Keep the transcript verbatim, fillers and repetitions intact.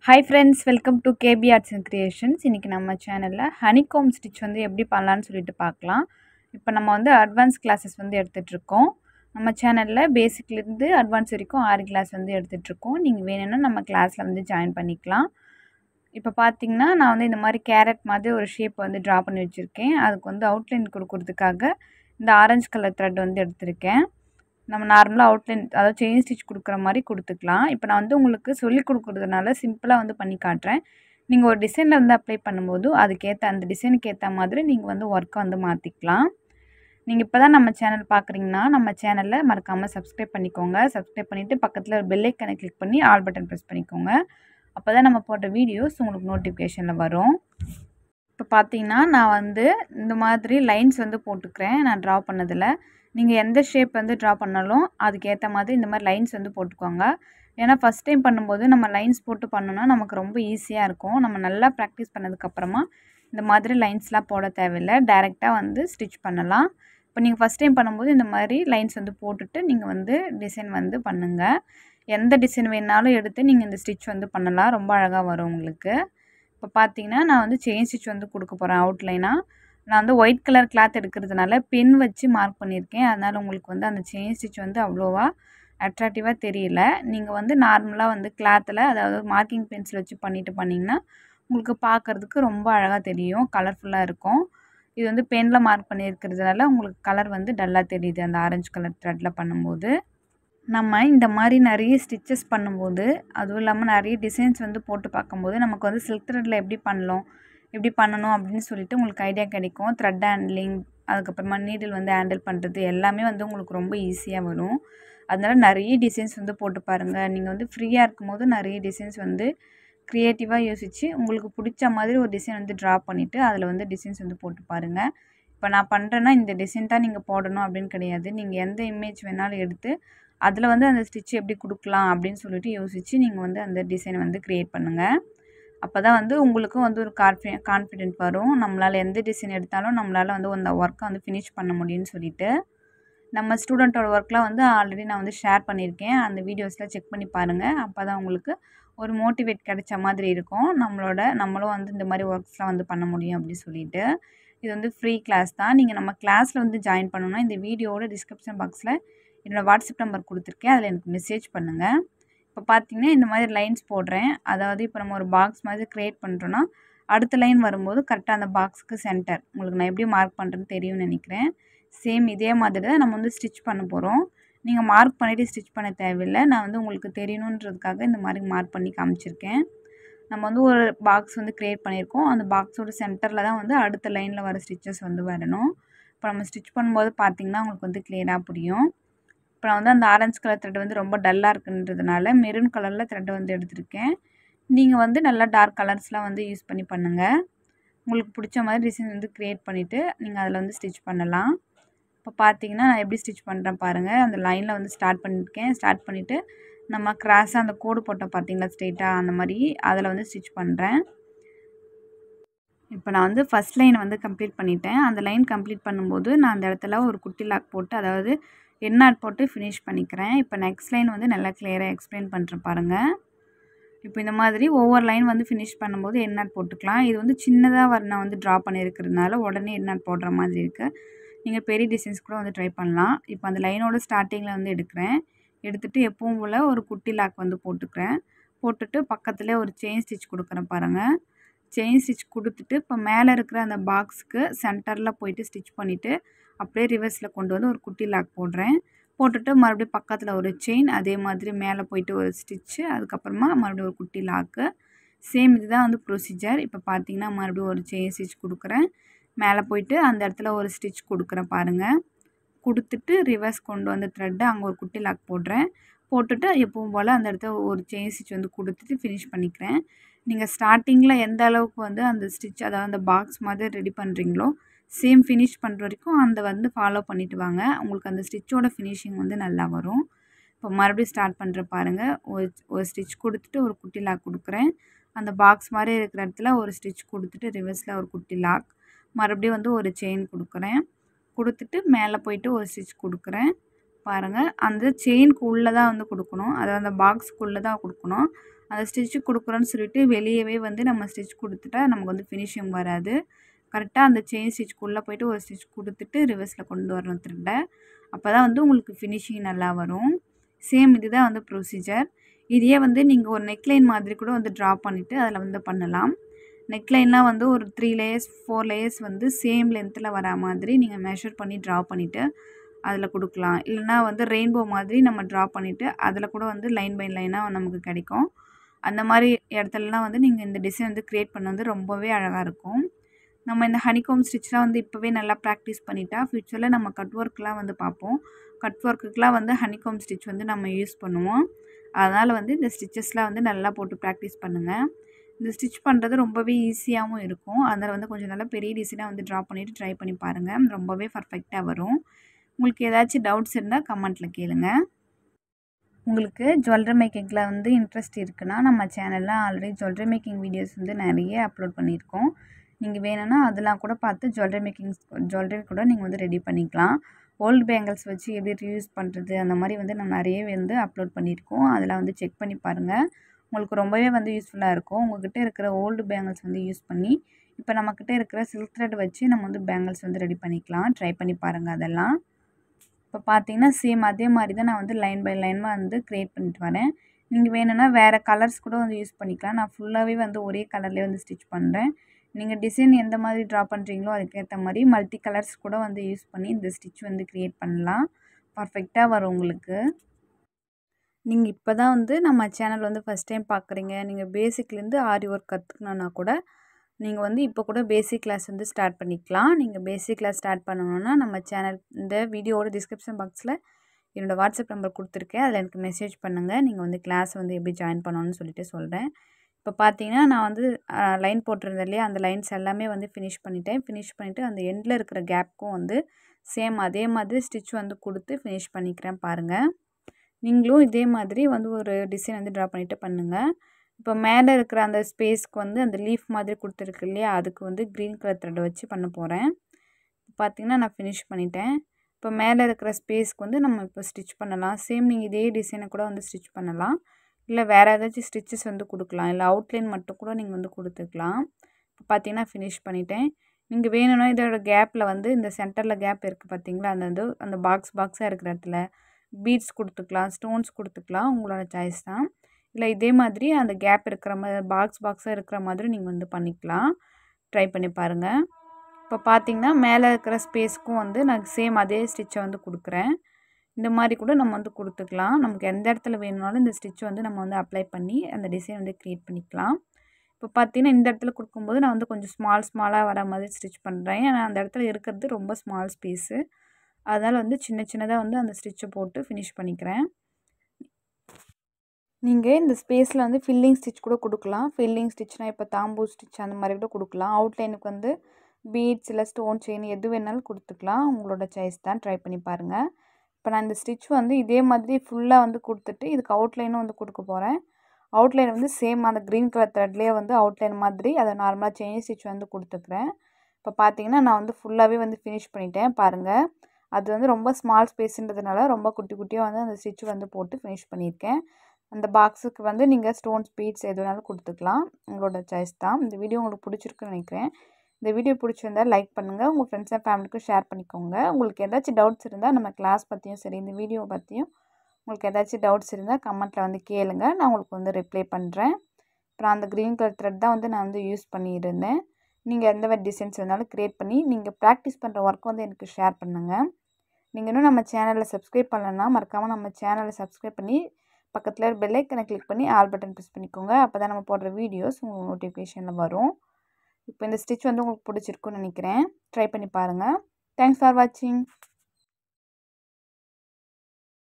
Hi friends, welcome to K B Arts and Creations. இன்னைக்கு நம்ம சேனல்ல ஹனிகாம் ஸ்டிச் வந்து எப்படி பண்ணலாம்னு சொல்லிட்டு பார்க்கலாம். இப்போ நம்ம வந்து அட்வான்ஸ் கிளாसेस வந்து எடுத்துட்டு இருக்கோம். நம்ம சேனல்ல பேசிக்ல இருந்து அட்வான்ஸ் வரைக்கும் ஆறு கிளாஸ் வந்து எடுத்துட்டு இருக்கோம். நீங்க வேணும்னா நம்ம கிளாஸ்ல வந்து ஜாயின் பண்ணிக்கலாம். இப்போ பாத்தீங்கன்னா நான் வந்து இந்த மாதிரி கேரட் மாதிரி ஒரு ஷேப் வந்து டிரா பண்ணி வச்சிருக்கேன். அதுக்கு வந்து அவுட்லைன் கொடுக்கிறதுக்காக இந்த ஆரஞ்சு கலர் த்ரெட் வந்து எடுத்துர்க்கேன். நம்ம நார்மலா அவுட்லைன் அதாவது செயின் ஸ்டிச் கொடுக்குற மாதிரி கொடுத்துக்கலாம். இப்போ நான் வந்து உங்களுக்கு சொல்லி கொடுக்குறதுனால சிம்பிளாக வந்து பண்ணி காட்டுறேன். நீங்கள் ஒரு டிசைனில் வந்து அப்ளை பண்ணும்போது அதுக்கேற்ற அந்த டிசைனுக்கு ஏற்ற மாதிரி நீங்கள் வந்து ஒர்க்கை வந்து மாற்றிக்கலாம். நீங்கள் இப்போ தான் நம்ம சேனல் பார்க்குறீங்கன்னா நம்ம சேனலில் மறக்காமல் சப்ஸ்கிரைப் பண்ணிக்கோங்க. சப்ஸ்கிரைப் பண்ணிவிட்டு பக்கத்தில் ஒரு பெல் ஐக்கனை கிளிக் பண்ணி ஆல் பட்டன் ப்ரெஸ் பண்ணிக்கோங்க. அப்போ தான் நம்ம போடுற வீடியோஸ் உங்களுக்கு நோட்டிஃபிகேஷனில் வரும். இப்போ பார்த்தீங்கன்னா நான் வந்து இந்த மாதிரி லைன்ஸ் வந்து போட்டுக்கிறேன். நான் ட்ரா பண்ணதில் நீங்கள் எந்த ஷேப் வந்து ட்ரா பண்ணாலும் அதுக்கேற்ற மாதிரி இந்த மாதிரி லைன்ஸ் வந்து போட்டுக்கோங்க. ஏன்னா ஃபஸ்ட் டைம் பண்ணும்போது நம்ம லைன்ஸ் போட்டு பண்ணோன்னா நமக்கு ரொம்ப ஈஸியாக இருக்கும். நம்ம நல்லா ப்ராக்டிஸ் பண்ணதுக்கப்புறமா இந்த மாதிரி லைன்ஸ்லாம் போட தேவையில்லை. டைரெக்டாக வந்து ஸ்டிச் பண்ணலாம். இப்போ நீங்கள் ஃபஸ்ட் டைம் பண்ணும்போது இந்த மாதிரி லைன்ஸ் வந்து போட்டுட்டு நீங்கள் வந்து டிசைன் வந்து பண்ணுங்கள். எந்த டிசைன் வேணாலும் எடுத்து நீங்கள் இந்த ஸ்டிச் வந்து பண்ணலாம். ரொம்ப அழகாக வரும் உங்களுக்கு. இப்போ பார்த்தீங்கன்னா நான் வந்து செயின் ஸ்டிச் வந்து கொடுக்க போகிறேன் அவுட்லைனாக. நான் வந்து ஒயிட் கலர் கிளாத் எடுக்கிறதுனால பென் வச்சு மார்க் பண்ணியிருக்கேன். அதனால் உங்களுக்கு வந்து அந்த செயின் ஸ்டிச் வந்து அவ்வளோவா அட்ராக்டிவாக தெரியல. நீங்கள் வந்து நார்மலாக வந்து கிளாத்தில் அதாவது மார்க்கிங் பென்சில் வச்சு பண்ணிவிட்டு பண்ணிங்கன்னா உங்களுக்கு பார்க்குறதுக்கு ரொம்ப அழகாக தெரியும். கலர்ஃபுல்லாக இருக்கும். இது வந்து பெனில் மார்க் பண்ணியிருக்கிறதுனால உங்களுக்கு கலர் வந்து டல்லாக தெரியுது அந்த ஆரஞ்சு கலர் த்ரெட்டில் பண்ணும்போது. நம்ம இந்த மாதிரி நிறைய ஸ்டிச்சஸ் பண்ணும்போது அதுவும் இல்லாமல் நிறைய டிசைன்ஸ் வந்து போட்டு பார்க்கும்போது நமக்கு வந்து சில்க் த்ரெட்டில் எப்படி பண்ணலாம் எப்படி பண்ணணும் அப்படின்னு சொல்லிட்டு உங்களுக்கு ஐடியா கிடைக்கும். த்ரெட் ஹேண்ட்லிங் அதுக்கப்புறமா நீடில் வந்து ஹேண்டில் பண்ணுறது எல்லாமே வந்து உங்களுக்கு ரொம்ப ஈஸியாக வரும். அதனால் நிறைய டிசைன்ஸ் வந்து போட்டு பாருங்கள். நீங்கள் வந்து ஃப்ரீயாக இருக்கும்போது நிறைய டிசைன்ஸ் வந்து க்ரியேட்டிவாக யோசித்து உங்களுக்கு பிடிச்ச மாதிரி ஒரு டிசைன் வந்து ட்ரா பண்ணிவிட்டு அதில் வந்து டிசைன்ஸ் வந்து போட்டு பாருங்கள். இப்போ நான் பண்ணுறேன்னா இந்த டிசைன் தான் நீங்கள் போடணும் அப்படின்னு கிடையாது. நீங்கள் எந்த இமேஜ் வேணாலும் எடுத்து அதில் வந்து அந்த ஸ்டிச் எப்படி கொடுக்கலாம் அப்படின்னு சொல்லிட்டு யோசித்து நீங்கள் வந்து அந்த டிசைனை வந்து க்ரியேட் பண்ணுங்கள். அப்போ தான் வந்து உங்களுக்கும் வந்து ஒரு கான்ஃபி கான்ஃபிடென்ட் வரும். நம்மளால் எந்த டிசைன் எடுத்தாலும் நம்மளால் வந்து அந்த ஒர்க்கை வந்து ஃபினிஷ் பண்ண முடியும்னு சொல்லிட்டு. நம்ம ஸ்டூடெண்ட்டோட ஒர்க்லாம் வந்து ஆல்ரெடி நான் வந்து ஷேர் பண்ணியிருக்கேன். அந்த வீடியோஸ்லாம் செக் பண்ணி பாருங்கள். அப்போ தான் உங்களுக்கு ஒரு மோட்டிவேட் கிடைச்ச மாதிரி இருக்கும். நம்மளோட நம்மளும் வந்து இந்த மாதிரி ஒர்க்ஸ்லாம் வந்து பண்ண முடியும் அப்படின்னு சொல்லிட்டு. இது வந்து ஃப்ரீ கிளாஸ் தான். நீங்கள் நம்ம கிளாஸில் வந்து ஜாயின் பண்ணணும்னா இந்த வீடியோவோட டிஸ்கிரிப்ஷன் பாக்ஸில் என்னோடய வாட்ஸ்அப் நம்பர் கொடுத்துருக்கேன். அதில் எனக்கு மெசேஜ் பண்ணுங்கள். இப்போ பார்த்தீங்கன்னா இந்த மாதிரி லைன்ஸ் போடுறேன். அதாவது இப்போ நம்ம ஒரு பாக்ஸ் மாதிரி க்ரியேட் பண்ணுறோன்னா அடுத்த லைன் வரும்போது கரெக்டாக அந்த பாக்ஸுக்கு சென்டர் உங்களுக்கு நான் எப்படி மார்க் பண்ணுறேன்னு தெரியும்னு நினைக்கிறேன். சேம் இதே மாதிரி தான் நம்ம வந்து ஸ்டிச் பண்ண போகிறோம். நீங்கள் மார்க் பண்ணிவிட்டு ஸ்டிச் பண்ண தேவையில்லை. நான் வந்து உங்களுக்கு தெரியணுன்றதுக்காக இந்த மாதிரி மார்க் பண்ணி காமிச்சிருக்கேன். நம்ம வந்து ஒரு பாக்ஸ் வந்து க்ரியேட் பண்ணியிருக்கோம். அந்த பாக்ஸோட சென்டரில் தான் வந்து அடுத்த லைனில் வர ஸ்டிச்சஸ் வந்து வரணும். இப்போ நம்ம ஸ்டிச் பண்ணும்போது பார்த்திங்கன்னா உங்களுக்கு வந்து கிளியராக புரியும். இப்போ நான் வந்து அந்த ஆரஞ்சு கலர் த்ரெட் வந்து ரொம்ப டல்லாக இருக்குன்றதுனால மெரூன் கலரில் த்ரெட்டை வந்து எடுத்திருக்கேன். நீங்கள் வந்து நல்லா டார்க் கலர்ஸ்லாம் வந்து யூஸ் பண்ணி பண்ணுங்கள். உங்களுக்கு பிடிச்ச மாதிரி டிசைன் வந்து க்ரியேட் பண்ணிவிட்டு நீங்கள் அதில் வந்து ஸ்டிச் பண்ணலாம். இப்போ பார்த்தீங்கன்னா நான் எப்படி ஸ்டிச் பண்ணுறேன் பாருங்கள். அந்த லைனில் வந்து ஸ்டார்ட் பண்ணியிருக்கேன். ஸ்டார்ட் பண்ணிவிட்டு நம்ம கிராஸாக அந்த கோடு போட்டோம் பார்த்தீங்களா ஸ்ட்ரெயிட்டாக அந்த மாதிரி அதில் வந்து ஸ்டிச் பண்ணுறேன். இப்போ நான் வந்து ஃபஸ்ட் லைன் வந்து கம்ப்ளீட் பண்ணிட்டேன். அந்த லைன் கம்ப்ளீட் பண்ணும்போது நான் அந்த இடத்துல ஒரு குட்டி லாக் போட்டு அதாவது எண்ணாட் போட்டு ஃபினிஷ் பண்ணிக்கிறேன். இப்போ நெக்ஸ்ட் லைன் வந்து நல்லா கிளியராக எக்ஸ்பிளைன் பண்ணுறேன் பாருங்கள். இப்போ இந்த மாதிரி ஒவ்வொரு லைன் வந்து ஃபினிஷ் பண்ணும்போது எண்ணாட் போட்டுக்கலாம். இது வந்து சின்னதாக வர நான் வந்து ட்ரா பண்ணியிருக்கிறதுனால உடனே எண்ணாட் போடுற மாதிரி இருக்குது. நீங்கள் பெரிய டிசைன்ஸ் கூட வந்து ட்ரை பண்ணலாம். இப்போ அந்த லைனோட ஸ்டார்டிங்கில் வந்து எடுக்கிறேன். எடுத்துகிட்டு எப்பவும் போல் ஒரு குட்டி லாக் வந்து போட்டுக்கிறேன். போட்டுட்டு பக்கத்தில் ஒரு செயின் ஸ்டிச் கொடுக்குறேன் பாருங்கள். செயின் ஸ்டிச் கொடுத்துட்டு இப்போ மேலே இருக்கிற அந்த பாக்ஸுக்கு சென்டரில் போயிட்டு ஸ்டிச் பண்ணிவிட்டு அப்படியே ரிவர்ஸில் கொண்டு வந்து ஒரு குட்டி லாக் போடுறேன். போட்டுட்டு மறுபடியும் பக்கத்தில் ஒரு செயின் அதே மாதிரி மேலே போயிட்டு ஒரு ஸ்டிச்சு அதுக்கப்புறமா மறுபடியும் ஒரு குட்டி லாக்கு. சேம் இதுதான் வந்து ப்ரொசீஜர். இப்போ பார்த்தீங்கன்னா மறுபடியும் ஒரு செயின் ஸ்டிச் கொடுக்குறேன். மேலே போயிட்டு அந்த இடத்துல ஒரு ஸ்டிச் கொடுக்குறேன் பாருங்கள். கொடுத்துட்டு ரிவர்ஸ் கொண்டு வந்து த்ரெட்டு அங்கே ஒரு குட்டி லாக் போடுறேன். போட்டுட்டு எப்பவும் போல் அந்த இடத்துல ஒரு செயின் ஸ்டிச் வந்து கொடுத்துட்டு ஃபினிஷ் பண்ணிக்கிறேன். நீங்கள் ஸ்டார்டிங்கில் எந்த அளவுக்கு வந்து அந்த ஸ்டிச் அதாவது அந்த பாக்ஸ் மாதிரி ரெடி பண்ணுறீங்களோ சேம் ஃபினிஷ் பண்ணுற வரைக்கும் அந்த வந்து ஃபாலோ பண்ணிவிட்டு வாங்க. உங்களுக்கு அந்த ஸ்டிச்சோட ஃபினிஷிங் வந்து நல்லா வரும். இப்போ மறுபடியும் ஸ்டார்ட் பண்ணுற பாருங்கள். ஒரு ஒரு ஸ்டிச் கொடுத்துட்டு ஒரு குட்டி லாக் கொடுக்குறேன். அந்த பாக்ஸ் மாதிரி இருக்கிற இடத்துல ஒரு ஸ்டிச் கொடுத்துட்டு ரிவர்ஸில் ஒரு குட்டி லாக் மறுபடியும் வந்து ஒரு செயின் கொடுக்குறேன். கொடுத்துட்டு மேலே போயிட்டு ஒரு ஸ்டிச் கொடுக்குறேன் பாருங்கள். அந்த செயினுக்கு உள்ளே தான் வந்து கொடுக்கணும். அதாவது அந்த பாக்ஸுக்குள்ளே தான் கொடுக்கணும். அந்த ஸ்டிச்சு கொடுக்குறோன்னு சொல்லிட்டு வெளியவே வந்து நம்ம ஸ்டிச் கொடுத்துட்டா நமக்கு வந்து ஃபினிஷிங் வராது. கரெக்டாக அந்த செயின் ஸ்டிச்சுக்குள்ளே போய்ட்டு ஒரு ஸ்டிச் கொடுத்துட்டு ரிவர்ஸில் கொண்டு வரணும் த்ரெட்டை. அப்போ தான் வந்து உங்களுக்கு ஃபினிஷிங் நல்லா வரும். சேம் இதுதான் வந்து ப்ரொசீஜர். இதையே வந்து நீங்கள் ஒரு நெக்லைன் மாதிரி கூட வந்து ட்ரா பண்ணிவிட்டு அதில் வந்து பண்ணலாம். நெக்லைன்லாம் வந்து ஒரு த்ரீ லேயர்ஸ் ஃபோர் லேயர்ஸ் வந்து சேம் லென்த்தில் வரா மாதிரி நீங்கள் மெஷர் பண்ணி ட்ரா பண்ணிவிட்டு அதில் கொடுக்கலாம். இல்லைனா வந்து ரெயின்போ மாதிரி நம்ம ட்ரா பண்ணிவிட்டு அதில் கூட வந்து லைன் பை லைனாக நமக்கு கிடைக்கும். அந்த மாதிரி இடத்துலலாம் வந்து நீங்கள் இந்த டிசைன் வந்து க்ரியேட் பண்ண வந்து ரொம்பவே அழகாக இருக்கும். நம்ம இந்த ஹனிகோம் ஸ்டிச்லாம் வந்து இப்போவே நல்லா ப்ராக்டிஸ் பண்ணிட்டா ஃப்யூச்சரில் நம்ம கட் ஒர்க்லாம் வந்து பார்ப்போம். கட் ஒர்க்குக்கெலாம் வந்து ஹனிகோம் ஸ்டிச் வந்து நம்ம யூஸ் பண்ணுவோம். அதனால் வந்து இந்த ஸ்டிச்சஸ்லாம் வந்து நல்லா போட்டு ப்ராக்டிஸ் பண்ணுங்கள். இந்த ஸ்டிச் பண்ணுறது ரொம்பவே ஈஸியாகவும் இருக்கும். அதனால் வந்து கொஞ்சம் நல்லா பெரிய டிசைனாக வந்து ட்ரா பண்ணிவிட்டு ட்ரை பண்ணி பாருங்கள். ரொம்பவே பர்ஃபெக்டாக வரும். உங்களுக்கு ஏதாச்சும் டவுட்ஸ் இருந்தால் கமெண்ட்டில் கேளுங்க. உங்களுக்கு ஜுவல்லரி மேக்கிங்கில் வந்து இன்ட்ரெஸ்ட் இருக்குன்னா நம்ம சேனலில் ஆல்ரெடி ஜுவல்லரி மேக்கிங் வீடியோஸ் வந்து நிறைய அப்லோட் பண்ணியிருக்கோம். நீங்கள் வேணும்னா அதெல்லாம் கூட பார்த்து ஜுவல்லரி மேக்கிங் ஜுவல்லரி கூட நீங்கள் வந்து ரெடி பண்ணிக்கலாம். ஓல்டு பேங்கிள்ஸ் வச்சு எப்படி ரீயூஸ் பண்ணுறது அந்த மாதிரி வந்து நம்ம நிறைய வந்து அப்லோட் பண்ணியிருக்கோம். அதில் வந்து செக் பண்ணி பாருங்கள். உங்களுக்கு ரொம்பவே வந்து யூஸ்ஃபுல்லாக இருக்கும். உங்கள்கிட்ட இருக்கிற ஓல்டு பேங்கிள்ஸ் வந்து யூஸ் பண்ணி இப்போ நம்மக்கிட்ட இருக்கிற சில்க் த்ரெட் வச்சு நம்ம வந்து பேங்கிள்ஸ் வந்து ரெடி பண்ணிக்கலாம். ட்ரை பண்ணி பாருங்கள் அதெல்லாம். இப்போ பார்த்தீங்கன்னா சேம் அதே மாதிரி தான் நான் வந்து லைன் பை லைனாக வந்து க்ரியேட் பண்ணிட்டு வரேன். நீங்கள் வேணும்னா வேறு கலர்ஸ் கூட வந்து யூஸ் பண்ணிக்கலாம். நான் ஃபுல்லாகவே வந்து ஒரே கலர்லேயே வந்து ஸ்டிச் பண்ணுறேன். நீங்கள் டிசைன் எந்த மாதிரி ட்ரா பண்ணுறீங்களோ அதுக்கேற்ற மாதிரி மல்டி கலர்ஸ் கூட வந்து யூஸ் பண்ணி இந்த ஸ்டிச் வந்து க்ரியேட் பண்ணலாம். பர்ஃபெக்டாக வரும் உங்களுக்கு. நீங்கள் இப்போ தான் வந்து நம்ம சேனல் வந்து ஃபஸ்ட் டைம் பார்க்குறீங்க. நீங்கள் பேசிக்லேருந்து ஆரி ஒர்க் கற்றுக்கணுன்னா கூட நீங்கள் வந்து இப்போ கூட பேசிக் கிளாஸ் வந்து ஸ்டார்ட் பண்ணிக்கலாம். நீங்கள் பேசிக் கிளாஸ் ஸ்டார்ட் பண்ணணுன்னா நம்ம சேனல் இந்த வீடியோவோட டிஸ்கிரிப்ஷன் பாக்ஸில் என்னோடய வாட்ஸ்அப் நம்பர் கொடுத்துருக்கேன். அதில் எனக்கு மெசேஜ் பண்ணுங்கள். நீங்கள் வந்து கிளாஸ் வந்து எப்படி ஜாயின் பண்ணணும்னு சொல்லிட்டு சொல்கிறேன். இப்போ பார்த்தீங்கன்னா நான் வந்து லைன் போட்டிருந்தேன் இல்லையா, அந்த லைன்ஸ் எல்லாமே வந்து ஃபினிஷ் பண்ணிட்டேன். ஃபினிஷ் பண்ணிவிட்டு அந்த எண்டில் இருக்கிற கேப்புக்கும் வந்து சேம் அதே மாதிரி ஸ்டிச் வந்து கொடுத்து ஃபினிஷ் பண்ணிக்கிறேன் பாருங்கள். நீங்களும் இதே மாதிரி வந்து ஒரு டிசைன் வந்து ட்ரா பண்ணிவிட்டு பண்ணுங்கள். இப்போ மேலே இருக்கிற அந்த ஸ்பேஸ்க்கு வந்து அந்த லீஃப் மாதிரி கொடுத்துருக்கு இல்லையா, அதுக்கு வந்து க்ரீன் கலர் த்ரெட்டை வச்சு பண்ண போகிறேன். பார்த்திங்கன்னா நான் ஃபினிஷ் பண்ணிட்டேன். இப்போ மேலே இருக்கிற ஸ்பேஸ்க்கு வந்து நம்ம இப்போ ஸ்டிச் பண்ணலாம். சேம் நீங்கள் இதே டிசைனை கூட வந்து ஸ்டிச் பண்ணலாம். இல்லை வேறு ஏதாச்சும் ஸ்டிச்சஸ் வந்து கொடுக்கலாம். இல்லை அவுட்லைன் மட்டும் கூட நீங்கள் வந்து கொடுத்துக்கலாம். இப்போ பார்த்தீங்கன்னா ஃபினிஷ் பண்ணிட்டேன். நீங்கள் வேணும்னா இதோட கேப்பில் வந்து இந்த சென்டரில் கேப் இருக்குது பார்த்தீங்களா, அந்த இது அந்த பாக்ஸ் பாக்ஸாக இருக்கிற இடத்துல பீட்ஸ் கொடுத்துக்கலாம், ஸ்டோன்ஸ் கொடுத்துக்கலாம். உங்களோட சாய்ஸ் தான். இல்லை இதே மாதிரி அந்த கேப் இருக்கிற மாதிரி பாக்ஸ் பாக்ஸாக இருக்கிற மாதிரி நீங்கள் வந்து பண்ணிக்கலாம். ட்ரை பண்ணி பாருங்கள். இப்போ பார்த்தீங்கன்னா மேலே இருக்கிற ஸ்பேஸ்க்கும் வந்து நான் சேம் அதே ஸ்டிச்சை வந்து கொடுக்குறேன். இந்த மாதிரி கூட நம்ம வந்து கொடுத்துக்கலாம். நமக்கு எந்த இடத்துல வேணும்னாலும் இந்த ஸ்டிச் வந்து நம்ம வந்து அப்ளை பண்ணி அந்த டிசைன் வந்து க்ரியேட் பண்ணிக்கலாம். இப்போ பார்த்தீங்கன்னா இந்த இடத்துல கொடுக்கும்போது நான் வந்து கொஞ்சம் ஸ்மால் ஸ்மாலாக வர மாதிரி ஸ்டிச் பண்ணுறேன். ஏன்னா அந்த இடத்துல இருக்கிறது ரொம்ப ஸ்மால் ஸ்பேஸு. அதனால் வந்து சின்ன சின்னதாக வந்து அந்த ஸ்டிச்சை போட்டு ஃபினிஷ் பண்ணிக்கிறேன். நீங்கள் இந்த ஸ்பேஸில் வந்து ஃபில்லிங் ஸ்டிச் கூட கொடுக்கலாம். ஃபில்லிங் ஸ்டிச்னால் இப்போ தாம்பூ ஸ்டிச் அந்த மாதிரி கூட கொடுக்கலாம். அவுட்லைனுக்கு வந்து பீட்ஸ் இல்லை ஸ்டோன் செயின் எது வேணாலும் கொடுத்துக்கலாம். உங்களோட சாய்ஸ் தான். ட்ரை பண்ணி பாருங்கள். இப்போ நான் இந்த ஸ்டிச் வந்து இதே மாதிரி ஃபுல்லாக வந்து கொடுத்துட்டு இதுக்கு அவுட்லைனும் வந்து கொடுக்க போகிறேன். அவுட்லைன் வந்து சேம் அந்த க்ரீன் கலர் த்ரெட்லேயே வந்து அவுட்லைன் மாதிரி அதை நார்மலாக செயின் ஸ்டிச் வந்து கொடுத்துக்கிறேன். இப்போ பார்த்தீங்கன்னா நான் வந்து ஃபுல்லாகவே வந்து ஃபினிஷ் பண்ணிட்டேன் பாருங்கள். அது வந்து ரொம்ப ஸ்மால் ஸ்பேஸுன்றதுனால ரொம்ப குட்டி குட்டியாக வந்து அந்த ஸ்டிச் வந்து போட்டு ஃபினிஷ் பண்ணியிருக்கேன். அந்த பாக்ஸுக்கு வந்து நீங்கள் ஸ்டோன்ஸ் பீட்ஸ் எது வேணாலும் கொடுத்துக்கலாம். உங்களோட சாய்ஸ் தான். இந்த வீடியோ உங்களுக்கு பிடிச்சிருக்குன்னு நினைக்கிறேன். இந்த வீடியோ பிடிச்சிருந்தால் லைக் பண்ணுங்கள். உங்கள் ஃப்ரெண்ட்ஸ் அண்ட் ஃபேமிலிக்கும் ஷேர் பண்ணிக்கோங்க. உங்களுக்கு ஏதாச்சும் டவுட்ஸ் இருந்தால் நம்ம கிளாஸ் பற்றியும் சரி இந்த வீடியோ பற்றியும் உங்களுக்கு ஏதாச்சும் டவுட்ஸ் இருந்தால் கமெண்ட்டில் வந்து கேளுங்க. நான் உங்களுக்கு வந்து ரிப்ளை பண்ணுறேன். அப்புறம் அந்த க்ரீன் கலர் த்ரெட் தான் வந்து நான் வந்து யூஸ் பண்ணியிருந்தேன். நீங்கள் எந்த மாதிரி டிசைன்ஸ் வேணாலும் க்ரியேட் பண்ணி நீங்கள் ப்ராக்டிஸ் பண்ணுற ஒர்க் வந்து எனக்கு ஷேர் பண்ணுங்கள். நீங்கள் இன்னும் நம்ம சேனலில் சப்ஸ்கிரைப் பண்ணலன்னா மறக்காமல் நம்ம சேனலை சப்ஸ்கிரைப் பண்ணி பக்கத்தில் பெல் ஐக்கனை கிளிக் பண்ணி ஆல் பட்டன் ப்ரெஸ் பண்ணிக்கோங்க. அப்போ தான் நம்ம போடுற வீடியோஸ் உங்களுக்கு நோட்டிஃபிகேஷனில் வரும். இப்போ இந்த ஸ்டிச் வந்து உங்களுக்கு பிடிச்சிருக்குன்னு நினைக்கிறேன். ட்ரை பண்ணி பாருங்கள். தேங்க்ஸ் ஃபார் வாட்சிங்.